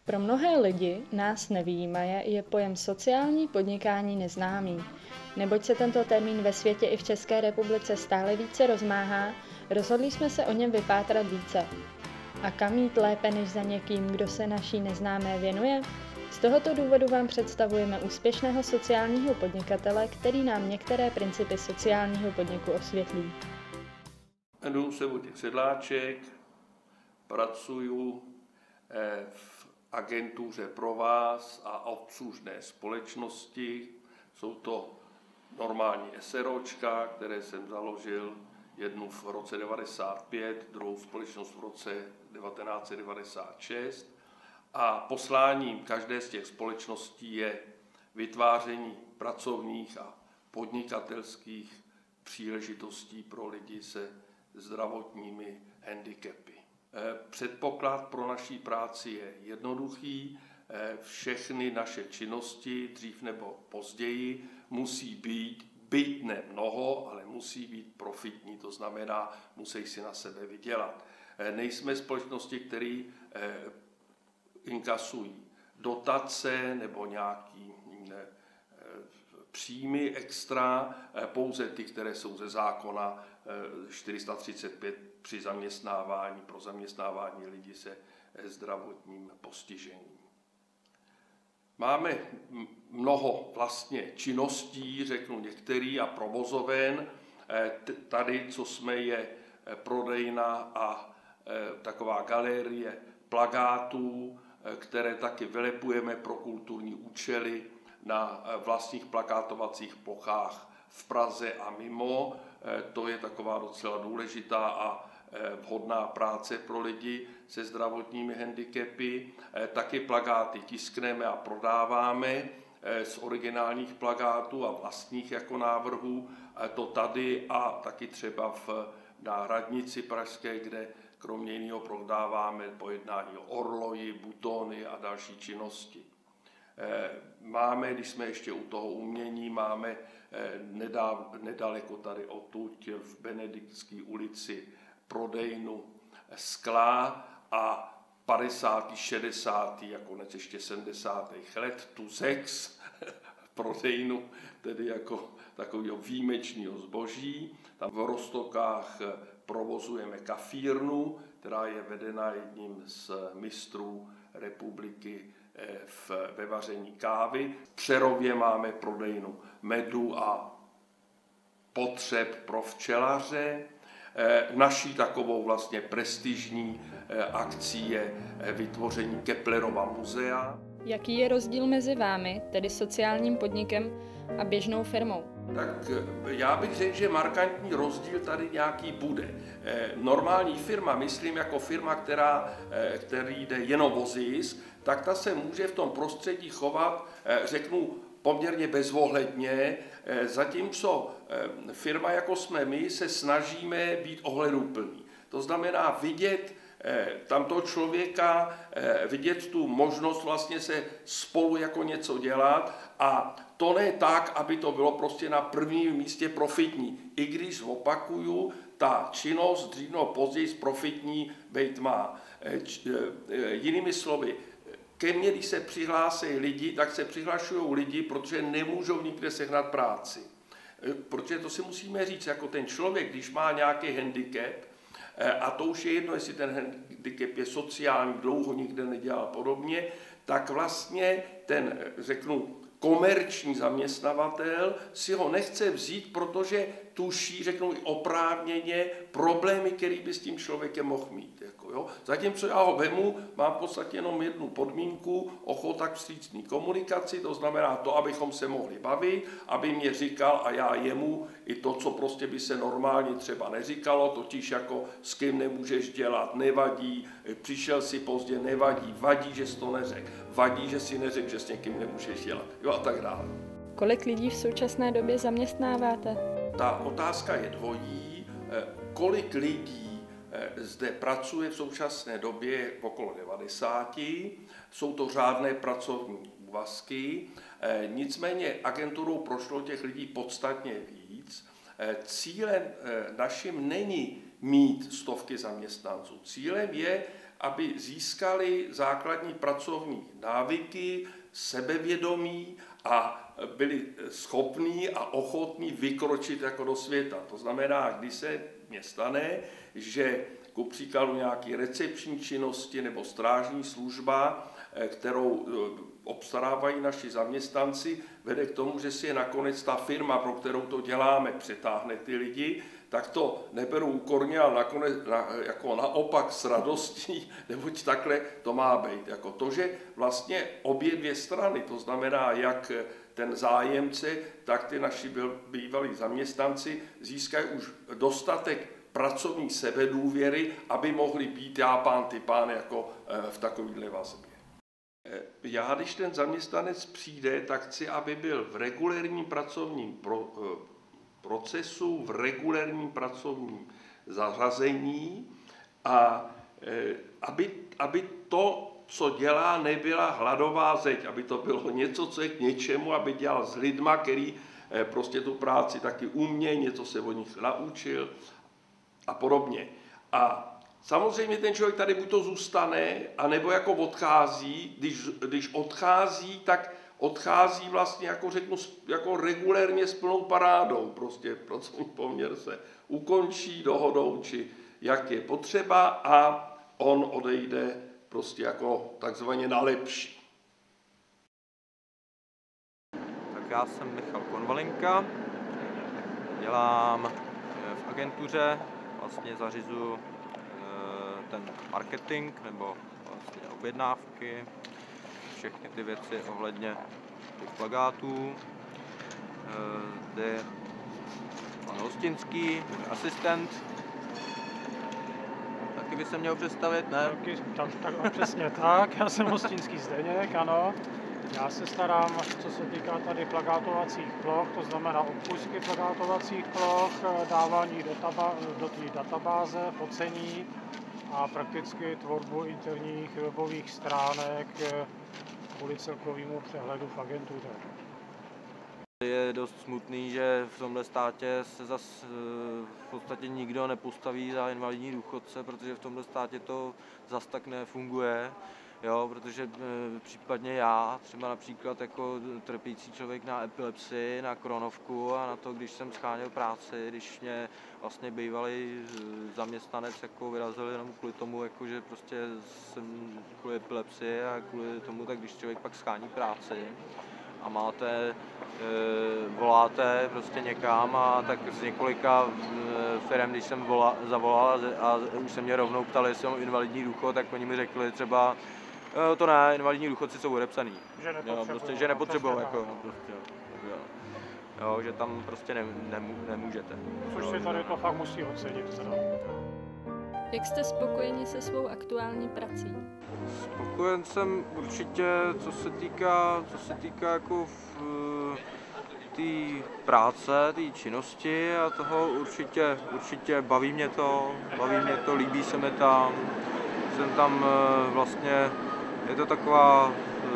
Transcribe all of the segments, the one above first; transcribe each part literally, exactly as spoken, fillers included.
Pro mnohé lidi, nás nevyjímaje, je pojem sociální podnikání neznámý. Neboť se tento termín ve světě i v České republice stále více rozmáhá, rozhodli jsme se o něm vypátrat více. A kam jít lépe než za někým, kdo se naší neznámé věnuje? Z tohoto důvodu vám představujeme úspěšného sociálního podnikatele, který nám některé principy sociálního podniku osvětlí. Jmenuji se Vojtěch Sedláček, pracuji v agentuře Pro vás a obslužné společnosti. Jsou to normální SROčka, které jsem založil, jednu v roce devadesát pět, druhou společnost v roce devatenáct set devadesát šest. A posláním každé z těch společností je vytváření pracovních a podnikatelských příležitostí pro lidi se zdravotními handicapy. Předpoklad pro naší práci je jednoduchý. Všechny naše činnosti, dřív nebo později, musí být, byť ne mnoho, ale musí být profitní, to znamená, musí si na sebe vydělat. Nejsme společnosti, které inkasují dotace nebo nějaký ne, příjmy extra, pouze ty, které jsou ze zákona čtyři sta třicet pět při zaměstnávání, pro zaměstnávání lidí se zdravotním postižením. Máme mnoho vlastně činností, řeknu některý, a provozoven. Tady, co jsme, je prodejna a taková galerie plakátů, které taky vylepujeme pro kulturní účely na vlastních plakátovacích plochách v Praze a mimo. To je taková docela důležitá a vhodná práce pro lidi se zdravotními handicapy. Taky plakáty tiskneme a prodáváme z originálních plakátů a vlastních jako návrhů. To tady a taky třeba v, na radnici pražské, kde kromě jiného prodáváme pojednání o orloji, butony a další činnosti. Máme, když jsme ještě u toho umění, máme nedaleko tady odtud v Benediktské ulici prodejnu skla a padesátých, šedesátých a konec ještě sedmdesátých let Tuzex prodejnu, tedy jako takového výjimečného zboží. Tam v Roztokách provozujeme kafírnu, která je vedena jedním z mistrů republiky v, ve vaření kávy. V Přerově máme prodejnu medu a potřeb pro včelaře. Naší takovou vlastně prestižní akcí je vytvoření Keplerova muzea. Jaký je rozdíl mezi vámi, tedy sociálním podnikem, a běžnou firmou? Tak já bych řekl, že markantní rozdíl tady nějaký bude. Normální firma, myslím jako firma, která, který jde jenom o zisk, tak ta se může v tom prostředí chovat, řeknu, poměrně bezvohledně, zatímco firma, jako jsme my, se snažíme být ohleduplní. To znamená vidět tam toho člověka, vidět tu možnost vlastně se spolu jako něco dělat a to ne tak, aby to bylo prostě na prvním místě profitní. I když opakuju, ta činnost dřív nebo později profitní být má. Jinými slovy, ke mně, když se přihlásí lidi, tak se přihlašují lidi, protože nemůžou nikde sehnat práci. Protože to si musíme říct, jako ten člověk, když má nějaký handicap, a to už je jedno, jestli ten handicap je sociální, dlouho nikde nedělal podobně, tak vlastně ten, řeknu, komerční zaměstnavatel si ho nechce vzít, protože tuší, řeknu i oprávněně, problémy, které by s tím člověkem mohl mít. Jako, jo. Zatímco já ho vemu, mám v podstatě jenom jednu podmínku, ochota k vstřícné komunikaci, to znamená to, abychom se mohli bavit, aby mě říkal a já jemu i to, co prostě by se normálně třeba neříkalo, totiž jako s kým nemůžeš dělat, nevadí, přišel si pozdě, nevadí, vadí, že jsi to neřekl, vadí, že si neřekl, že s někým nemůžeš dělat, jo a tak dále. Kolik lidí v současné době zaměstnáváte? Ta otázka je dvojí. Kolik lidí zde pracuje v současné době okolo devadesáti, jsou to řádné pracovní úvazky, nicméně agenturou prošlo těch lidí podstatně víc. Cílem naším není mít stovky zaměstnanců, cílem je aby získali základní pracovní návyky, sebevědomí a byli schopní a ochotní vykročit jako do světa. To znamená, když se mně stane, že ku příkladu nějaké recepční činnosti nebo strážní služba, kterou obstarávají naši zaměstnanci, vede k tomu, že si je nakonec ta firma, pro kterou to děláme, přetáhne ty lidi, tak to neberu úkorně, ale nakonec na, jako naopak s radostí, neboť takhle to má být. Jako to, že vlastně obě dvě strany, to znamená jak ten zájemce, tak ty naši bývalí zaměstnanci získají už dostatek pracovní sebedůvěry, aby mohli být já pán, ty pán jako v takovéhle vazbě. Já, když ten zaměstnanec přijde, tak chci, aby byl v regulérním pracovním pro, procesu, v regulérním pracovním zařazení a aby, aby to, co dělá, nebyla hladová zeď, aby to bylo něco, co je k něčemu, aby dělal s lidma, který prostě tu práci taky umějí, něco se od nich naučil a podobně. A samozřejmě ten člověk tady buď to zůstane, anebo jako odchází. Když, když odchází, tak odchází vlastně, jako řeknu, jako regulérně s plnou parádou. Prostě pracovní poměr se ukončí dohodou, či jak je potřeba a on odejde prostě jako takzvaně na lepší. Tak já jsem Michal Konvalinka, dělám v agentuře, vlastně zařizuji ten marketing nebo vlastně objednávky, všechny ty věci ohledně těch plakátů. Zde je pan Hostinský, můj asistent. Taky by se měl představit, ne? Taky, tak, tak, přesně tak, já jsem Hostinský Zdeněk, ano. Já se starám, co se týká tady plakátovacích ploch, to znamená odpustky plakátovacích ploch, dávání do, taba, do té databáze, focení a prakticky tvorbu interních webových stránek kvůli celkovému přehledu v agentuře. Je dost smutný, že v tomhle státě se zas v podstatě nikdo nepostaví za invalidní důchodce, protože v tomhle státě to zas tak nefunguje. Jo, protože e, případně já, třeba například jako trpící člověk na epilepsii, na kronovku a na to, když jsem scháněl práci, když mě vlastně bývalý zaměstnanec jako vyrazil jenom kvůli tomu, jako, že prostě jsem kvůli epilepsii a kvůli tomu, tak když člověk pak schání práci a máte, e, voláte prostě někam a tak z několika e, firem, když jsem volal, zavolal a, a už se mě rovnou ptali, jestli mám invalidní důchod, tak oni mi řekli třeba, e, to ne, invalidní důchodci jsou odepsaný. Že nepotřebují. Prostě, že nepotřebují, jako, no, prostě, jo. Jo, že tam prostě ne, nemů, nemůžete. Což si tady to fakt musí ocenit teda. Jak jste spokojeni se svou aktuální prací? Spokojen jsem určitě, co se týká, co se týká jako v té práce, té činnosti a toho určitě, určitě baví mě to, baví mě to, líbí se mi tam. Jsem tam vlastně, je to taková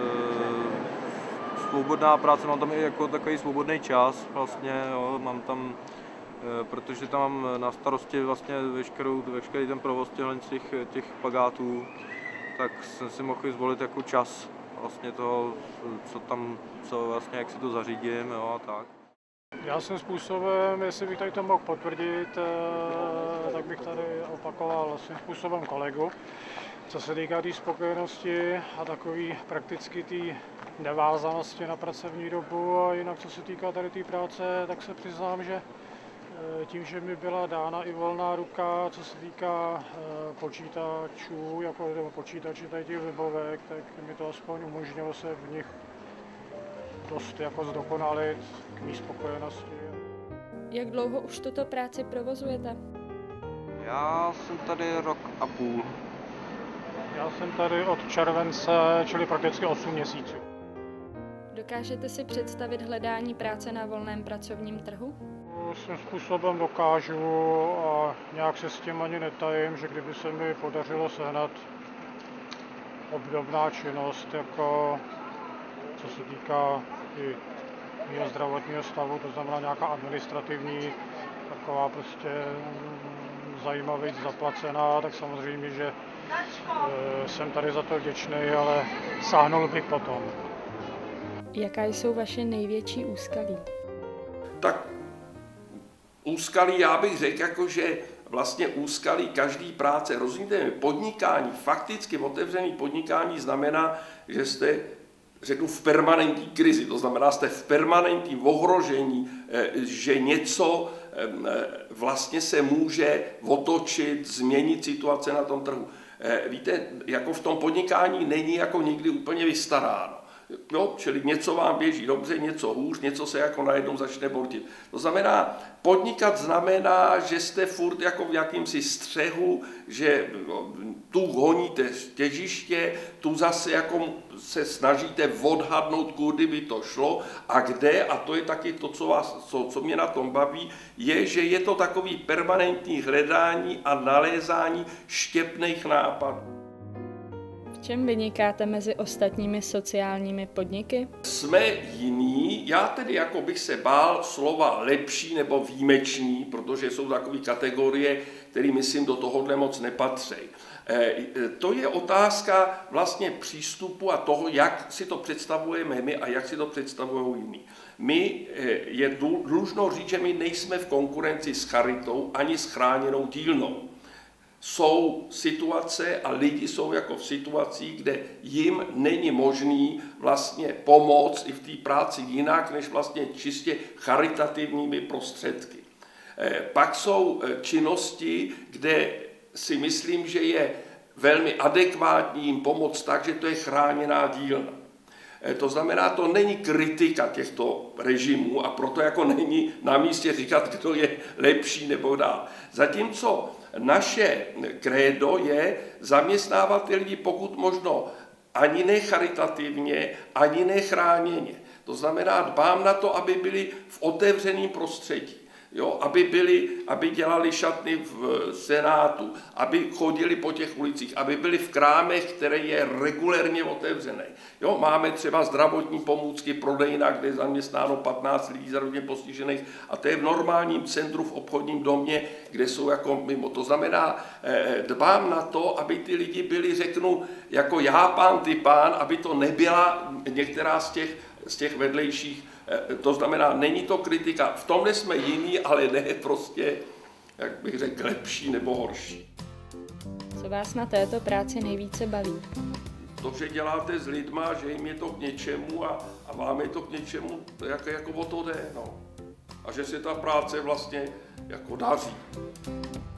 svobodná práce, mám tam i jako takový svobodný čas vlastně, jo, mám tam, protože tam mám na starosti vlastně veškerou, veškerý ten provoz těch, těch plakátů, tak jsem si mohl zvolit jako čas vlastně toho, co tam, co vlastně, jak si to zařídím, jo, a tak. Já jsem způsobem, jestli bych tady to mohl potvrdit, tak bych tady opakoval svým způsobem kolegu. Co se týká té spokojenosti a takový prakticky té nevázanosti na pracovní dobu a jinak co se týká tady té práce, tak se přiznám, že tím, že mi byla dána i volná ruka, co se týká počítačů, jako nebo počítači tady těch webovek, tak mi to aspoň umožnilo se v nich dost jako zdokonalit k mý spokojenosti. Jak dlouho už tuto práci provozujete? Já jsem tady rok a půl. Já jsem tady od července, čili prakticky osm měsíců. Dokážete si představit hledání práce na volném pracovním trhu? Svým způsobem dokážu a nějak se s tím ani netajím, že kdyby se mi podařilo sehnat obdobná činnost, jako co se týká i mého zdravotního stavu, to znamená nějaká administrativní, taková prostě zajímavě zaplacená, tak samozřejmě, že Jsem tady za to vděčný, ale sáhnul bych potom. Jaká jsou vaše největší úskalí? Tak úskalí, já bych řekl, jako, že vlastně úskalí každý práce, rozumíte mi, podnikání, fakticky otevřený podnikání znamená, že jste, řeknu, v permanentní krizi, to znamená, jste v permanentním ohrožení, že něco vlastně se může otočit, změnit situace na tom trhu. Víte, jako v tom podnikání není jako nikdy úplně vystaráno. Jo, čili něco vám běží dobře, něco hůř, něco se jako najednou začne bortit. To znamená, podnikat znamená, že jste furt jako v jakýmsi střehu, že tu honíte těžiště, tu zase jako se snažíte odhadnout, kudy by to šlo a kde, a to je taky to, co, vás, co, co mě na tom baví, je, že je to takový permanentní hledání a nalézání štěpných nápadů. V čem vynikáte mezi ostatními sociálními podniky? Jsme jiní, já tedy jako bych se bál slova lepší nebo výjimečný, protože jsou takové kategorie, které myslím do tohohle moc nepatří. To je otázka vlastně přístupu a toho, jak si to představujeme my a jak si to představují jiní. My, je dlužno říct, že my nejsme v konkurenci s charitou ani s chráněnou dílnou. Jsou situace a lidi jsou jako v situacích, kde jim není možný vlastně pomoct i v té práci jinak, než vlastně čistě charitativními prostředky. Pak jsou činnosti, kde si myslím, že je velmi adekvátní jim pomoct tak, že to je chráněná dílna. To znamená, to není kritika těchto režimů a proto jako není na místě říkat, kdo je lepší nebo dál. Zatímco naše krédo je zaměstnávat ty lidi pokud možno ani ne charitativně, ani ne chráněně. To znamená, dbám na to, aby byli v otevřeném prostředí. Jo, aby, byli, aby dělali šatny v Senátu, aby chodili po těch ulicích, aby byli v krámech, které je regulérně otevřené. Jo, máme třeba zdravotní pomůcky, prodejna, kde je zaměstnáno patnáct lidí zdravotně postižených a to je v normálním centru v obchodním domě, kde jsou jako mimo. To znamená, dbám na to, aby ty lidi byli, řeknu, jako já pán, ty pán, aby to nebyla některá z těch, z těch vedlejších. To znamená, není to kritika, v tomhle jsme jiní, ale ne prostě, jak bych řekl, lepší nebo horší. Co vás na této práci nejvíce baví? To, že děláte s lidma, že jim je to k něčemu a, a vám je to k něčemu, jako, jako o to jde, no. A že se ta práce vlastně jako daří.